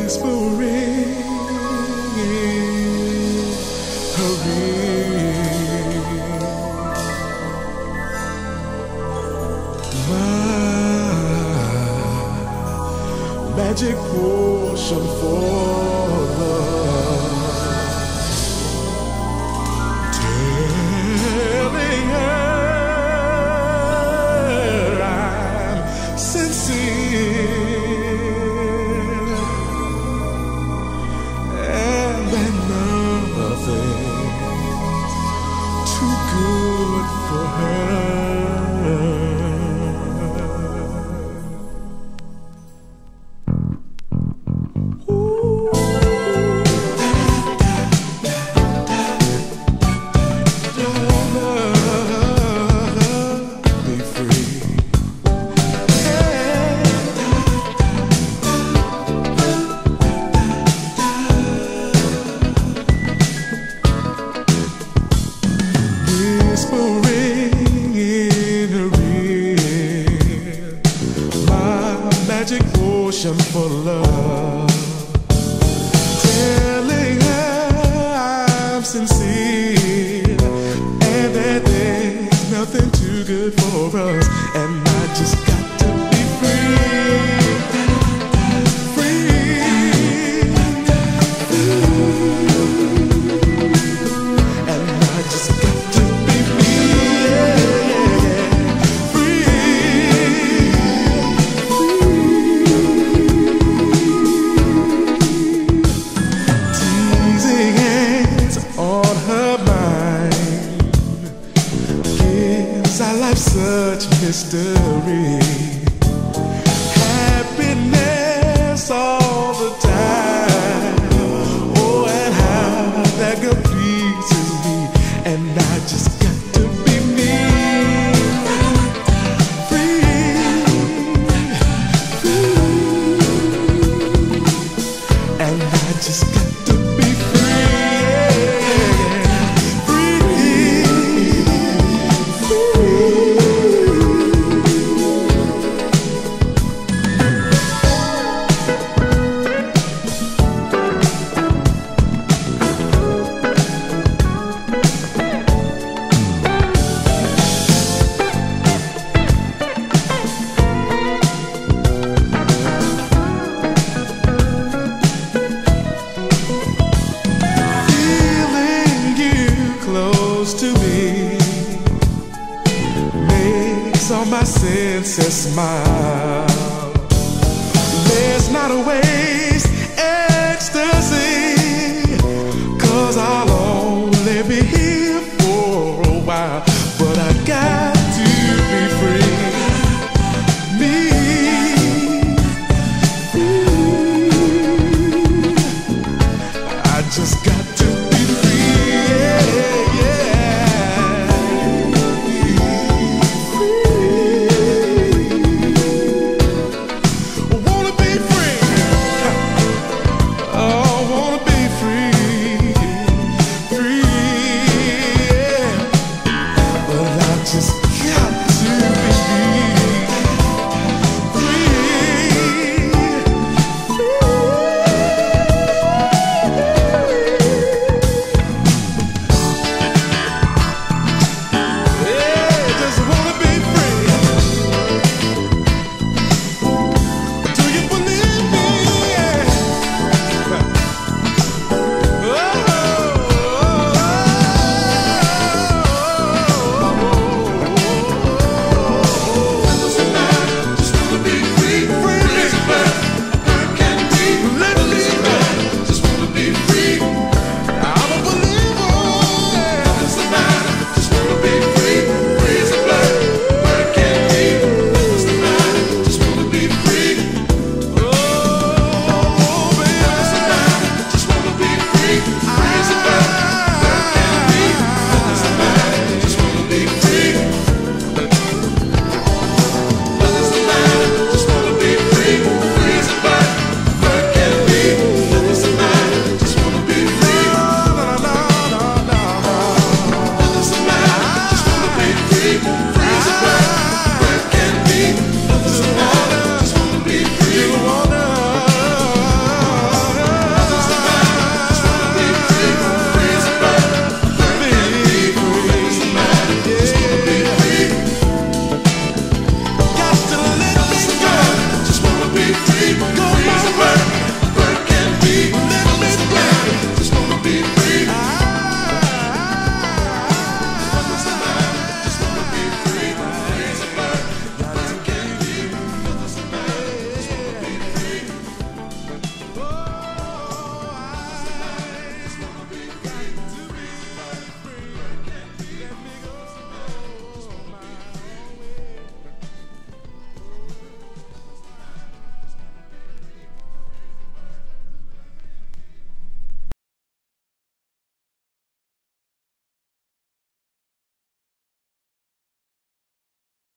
whispering hurry. My magic potion for love, telling her I'm sincere and that nothing's too good for her. Magic potion for love, telling her I'm sincere and that there's nothing too good for us, and I just got to be free, and I just got to be me, our life such mystery, happiness all the time. Oh, and how that girl pleases me, and I just got to be me, free, and I just got to be to me, makes all my senses smile. There's not a waste, ecstasy.